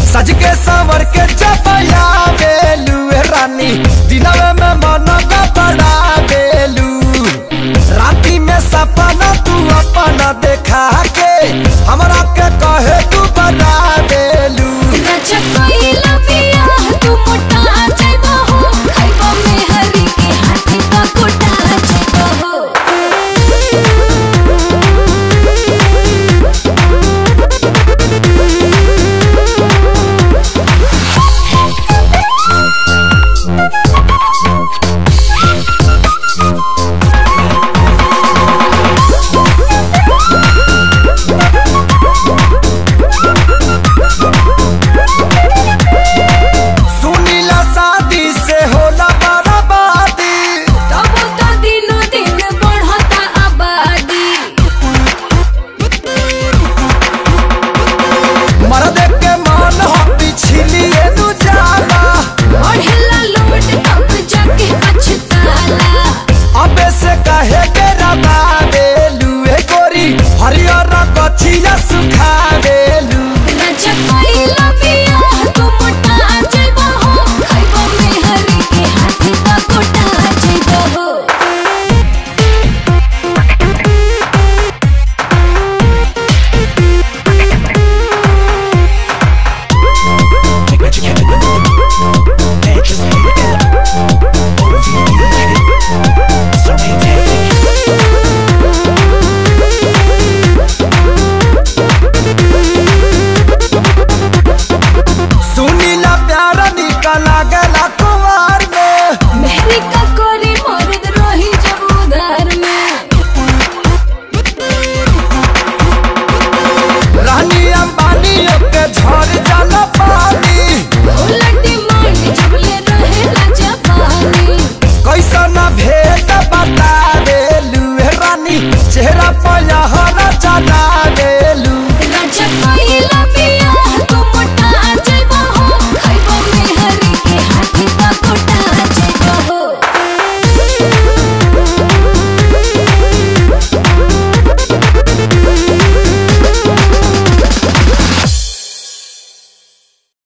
सज के सावर के चपया बेलू रानी दिनवे में मन का बड़ा बेलू राती में सपना तू अपना देखा के हमरा के कहे तू बड़ा बेलू तू मोटा जाइबो हो खाइबो में हरी के हाथी का कोटा जाइबो हो झड़ जाला।